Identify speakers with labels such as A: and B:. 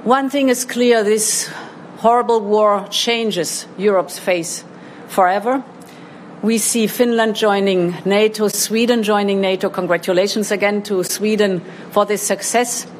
A: One thing is clear, this horrible war changes Europe's face forever. We see Finland joining NATO, Sweden joining NATO. Congratulations again to Sweden for this success.